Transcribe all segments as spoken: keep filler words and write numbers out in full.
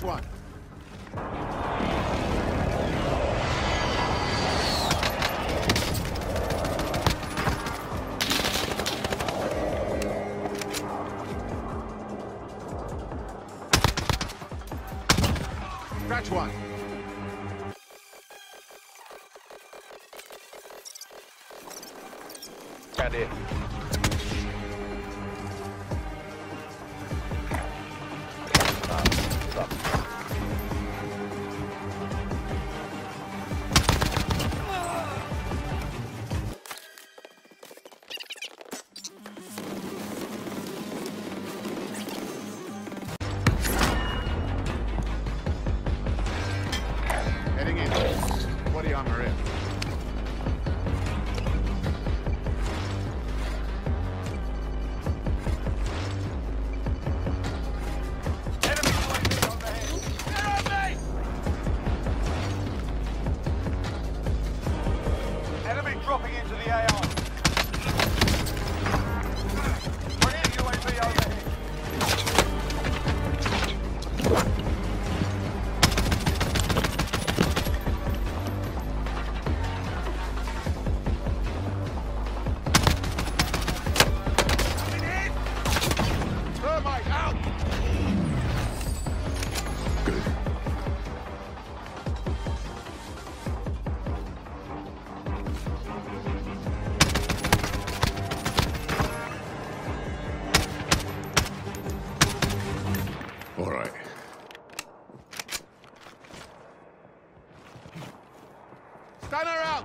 one. Scratch one. Got it. Heading in. Body armor in. Dropping into the A I. Brilliant U A V overhead. Coming in! Thermite out! Good. All right. Stunner out!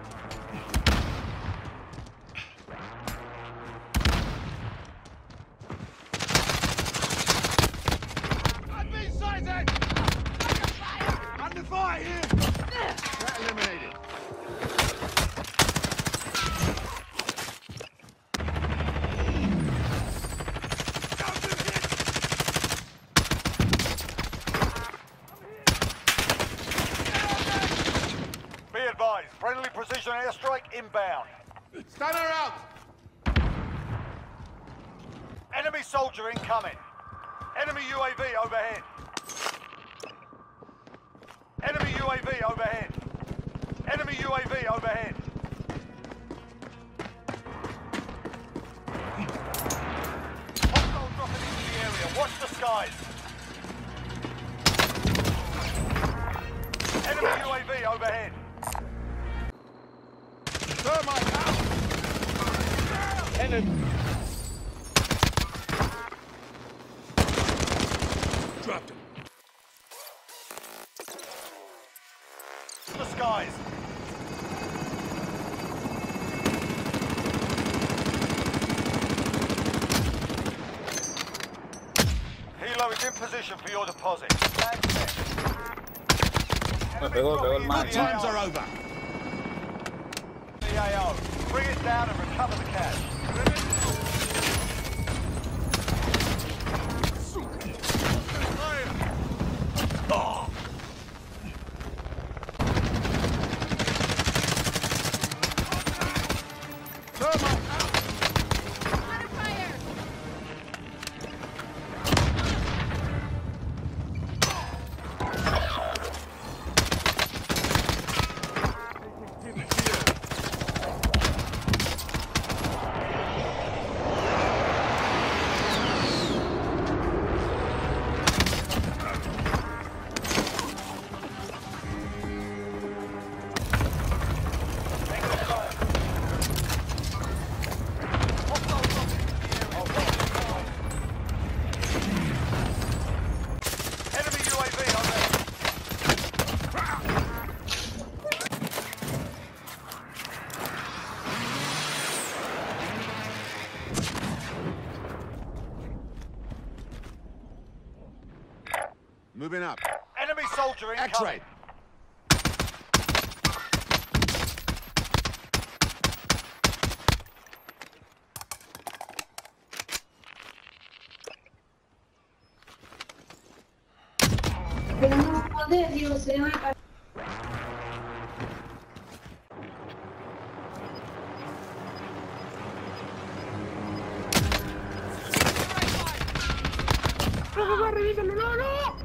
I've been sighted! Under fire here! That eliminated. Be advised, friendly precision airstrike inbound. Stunner out! Enemy soldier incoming. Enemy U A V overhead. Enemy U A V overhead. Enemy U A V overhead. Hostile dropping into the area. Watch the skies. Enemy U A V overhead. Thermite out! Enemy. Dropped him. The skies. Helo is in position for your deposit. Stand set. Me pegó, pegó el Enemy man. My times are over. The A O. Bring it down and recover the cash. Oh. Thermite out! Under fire! Moving up. Enemy soldier incoming. X-ray. Pero no, joder, Dios, se me pa- ¡No, no, no, no!